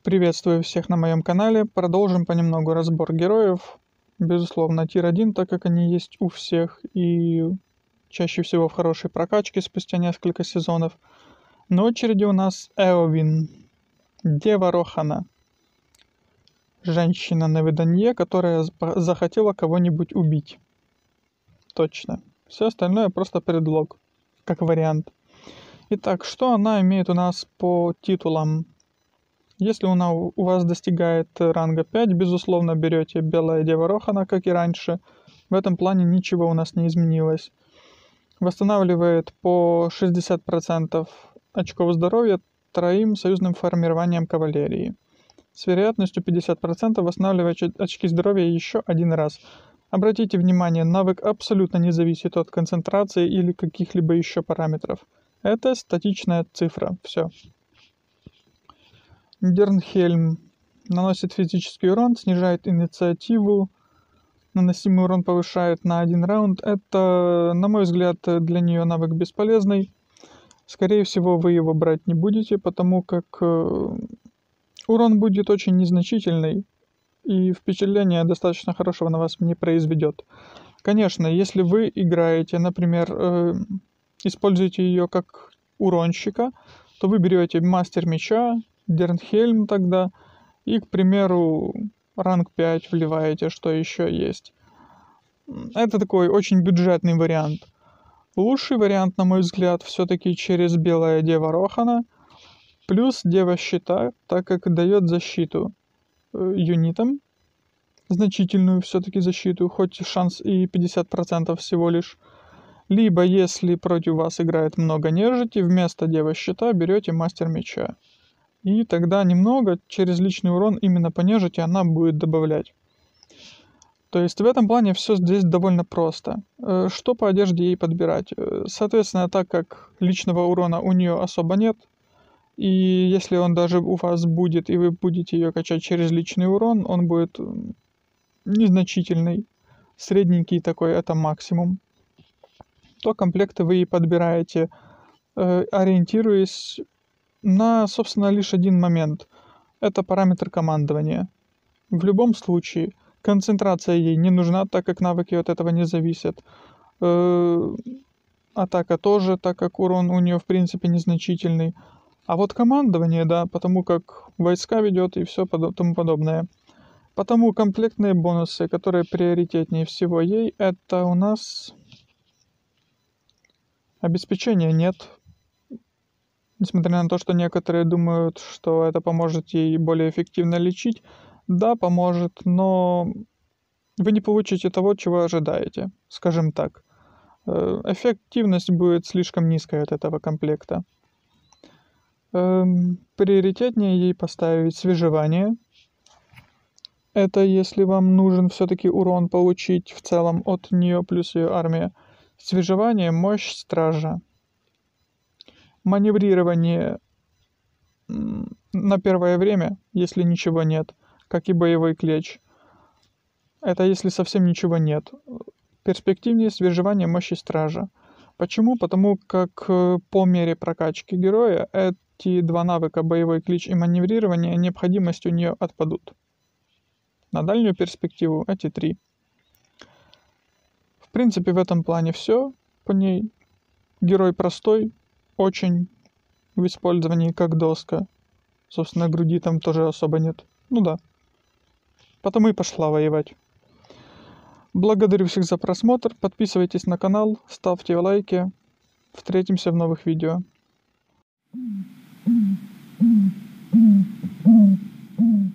Приветствую всех на моем канале. Продолжим понемногу разбор героев. Безусловно, тир 1, так как они есть у всех и чаще всего в хорошей прокачке спустя несколько сезонов. На очереди у нас Эовин, Дева Рохана. Женщина на выданье, которая захотела кого-нибудь убить. Точно. Все остальное просто предлог, как вариант. Итак, что она имеет у нас по титулам? Если она у вас достигает ранга 5, безусловно, берете Белая Дева Рохана, как и раньше. В этом плане ничего у нас не изменилось. Восстанавливает по 60% очков здоровья троим союзным формированием кавалерии. С вероятностью 50% восстанавливает очки здоровья еще один раз. Обратите внимание, навык абсолютно не зависит от концентрации или каких-либо еще параметров. Это статичная цифра. Все. Дернхельм наносит физический урон, снижает инициативу, наносимый урон повышает на 1 раунд. Это, на мой взгляд, для нее навык бесполезный. Скорее всего, вы его брать не будете, потому как урон будет очень незначительный, и впечатление достаточно хорошего на вас не произведет. Конечно, если вы играете, например, используете ее как уронщика, то вы берете мастер меча, Дернхельм тогда, и, к примеру, ранг 5 вливаете, что еще есть. Это такой очень бюджетный вариант. Лучший вариант, на мой взгляд, все-таки через Белая Дева Рохана, плюс Дева Щита, так как дает защиту юнитам, значительную все-таки защиту, хоть шанс и 50% всего лишь. Либо, если против вас играет много нежити, вместо Девы Щита берете Мастер Меча. И тогда немного через личный урон именно по нежити она будет добавлять. То есть в этом плане все здесь довольно просто. Что по одежде ей подбирать? Соответственно, так как личного урона у нее особо нет, и если он даже у вас будет, и вы будете ее качать через личный урон, он будет незначительный, средненький такой, это максимум, то комплекты вы и подбираете, ориентируясь на, собственно, лишь один момент. Это параметр командования. В любом случае, концентрация ей не нужна, так как навыки от этого не зависят. Атака тоже, так как урон у нее в принципе незначительный. А вот командование, да, потому как войска ведет и все тому подобное. Потому комплектные бонусы, которые приоритетнее всего ей, это у нас обеспечения нет. Несмотря на то, что некоторые думают, что это поможет ей более эффективно лечить, да, поможет, но вы не получите того, чего ожидаете, скажем так. Эффективность будет слишком низкая от этого комплекта. Приоритетнее ей поставить свежевание. Это если вам нужен все-таки урон получить в целом от нее плюс ее армия. Свежевание, мощь стража. Маневрирование на первое время, если ничего нет, как и боевой клещ. Это если совсем ничего нет. Перспективнее свежевание мощи стража. Почему? Потому как по мере прокачки героя эти два навыка, боевой клич и маневрирование, необходимость у нее отпадут. На дальнюю перспективу эти три. В принципе, в этом плане все по ней. Герой простой, очень в использовании как доска. Собственно, груди там тоже особо нет. Ну да. Потому и пошла воевать. Благодарю всех за просмотр. Подписывайтесь на канал, ставьте лайки. Встретимся в новых видео.